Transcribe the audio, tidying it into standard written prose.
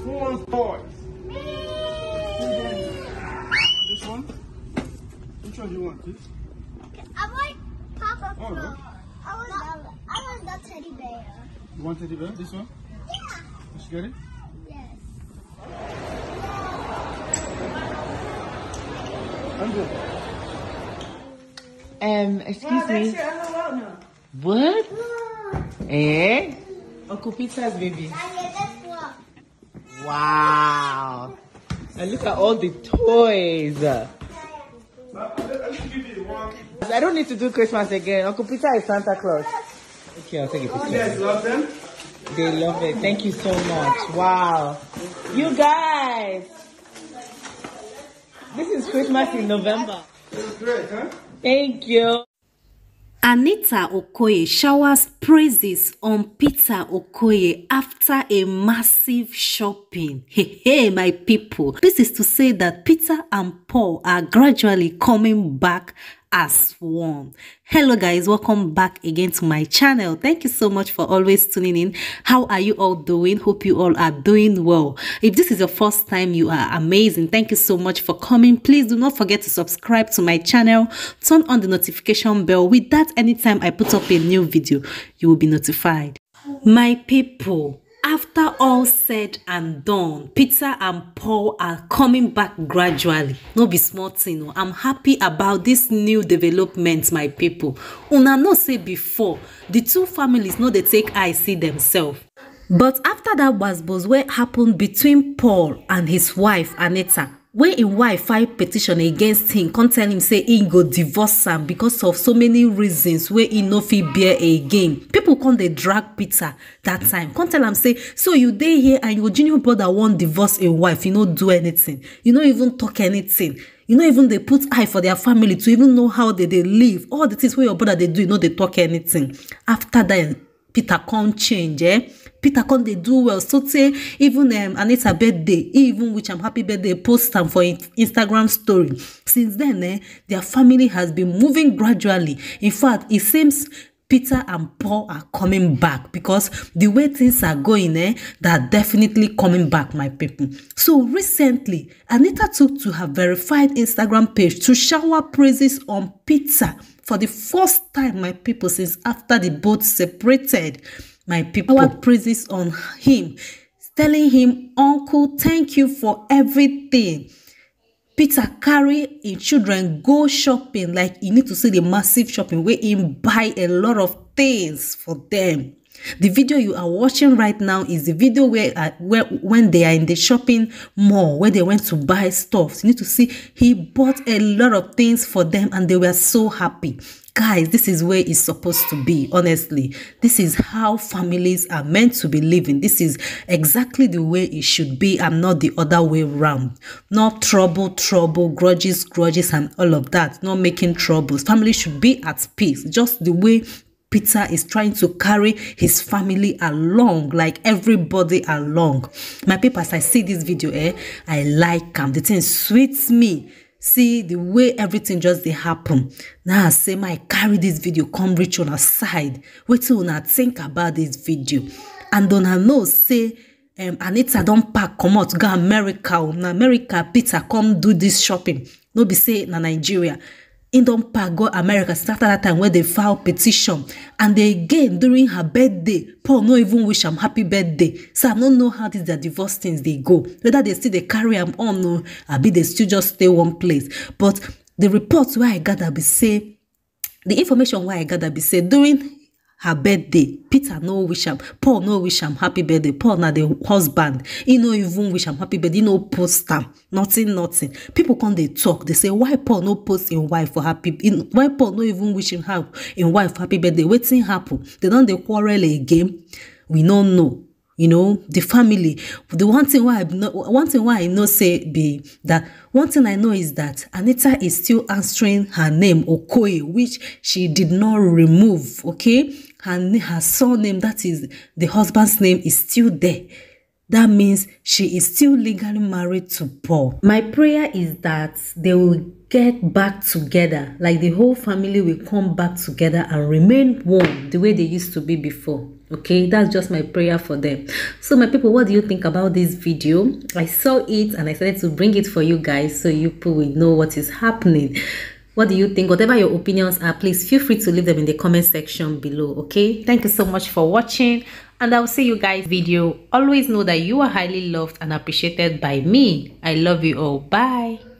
Who wants toys? This one? Which one do you want, please? I want Papa. Oh, no. I want the teddy bear. You want teddy bear? This one? Yeah. Did you get it? Yes. Excuse me. What? Eh? Uncle Peter's baby. Wow. And look at all the toys. I don't need to do Christmas again. Uncle Peter is Santa Claus. Okay, I'll take a picture. You guys love them? They love it. Thank you so much. Wow. You guys. This is Christmas in November. It was great, huh? Thank you. Anita Okoye showers praises on Peter Okoye after a massive shopping. Hey, my people. This is to say that Peter and Paul are gradually coming back as one. Hello guys, welcome back again to my channel. Thank you so much for always tuning in. How are you all doing? Hope you all are doing well. If this is your first time, you are amazing. Thank you so much for coming. Please do not forget to subscribe to my channel. Turn on the notification bell. With that, anytime I put up a new video, you will be notified. My people, after all said and done, Peter and Paul are coming back gradually. No be small thing. I'm happy about this new development, my people. Una know say before, the two families know they take eye see themselves. But after that was what happened between Paul and his wife, Anita, when him wife file petition against him, come tell him say he go divorce am because of so many reasons wey he no fit bear again. People come dey drag Peter that time. Come tell am say, so you dey here and your junior brother wan divorce him wife, you no do anything, you no even talk anything, you no even dey put eye for their family to even know how they live. All the things wey your brother dey do, you no dey talk anything. After that, Peter come change, Peter come dey do well. So say even Anita birthday, he even wish am happy birthday, post am for Instagram story. Since then, their family has been moving gradually. In fact, it seems Peter and Paul are coming back because the way things are going, they're definitely coming back, my people. So recently, Anita took to her verified Instagram page to shower praises on Peter for the first time, my people, since after the both separated. My people, our praises on him, telling him, Uncle, thank you for everything. Peter carry his children go shopping, like you need to see the massive shopping where he buy a lot of things for them. The video you are watching right now is the video where when they are in the shopping mall, where they went to buy stuff. You need to see he bought a lot of things for them and they were so happy. Guys, this is where it's supposed to be, honestly. This is how families are meant to be living. This is exactly the way it should be and not the other way around. Not trouble, grudges, and all of that. Not making troubles. Family should be at peace. Just the way Peter is trying to carry his family along, like everybody along. My people, as I see this video, I like them. The thing sweets me. See the way everything just dey happen. Now I say, I carry this video, come reach on a side. Wait till una think about this video. And don't I know, say, Anita don't pack, come out, go America. Na America, Peter come do this shopping. No be say, na Nigeria. In don't pack, go America. Since after that time where they file petition. And they again, during her birthday, Paul no even wish am happy birthday. So I don't know how these their divorce things they go. Whether they still they carry am on, no, I be they still just stay one place. But the reports where I gather be say, the information where I gather be say, during her birthday, Peter no wish am, Paul no wish am happy birthday. Paul na the husband, he no even wish am happy birthday, he no post am, nothing. People come they talk, they say, why Paul no post in wife for happy, why Paul no even wish him in wife happy birthday? Wetin happen? They don't they quarrel again? We don't know. You know, the family. The one thing why I know say be that one thing I know is that Anita is still answering her name Okoye, which she did not remove. Okay, her surname, that is the husband's name, is still there. That means she is still legally married to Paul. My prayer is that they will get back together, like the whole family will come back together and remain one the way they used to be before. Okay, that's just my prayer for them. So my people, what do you think about this video? I saw it and I decided to bring it for you guys so you people will know what is happening. What do you think? Whatever your opinions are, please feel free to leave them in the comment section below. Okay, thank you so much for watching, and I'll see you guys video. Always know that you are highly loved and appreciated by me. I love you all. Bye.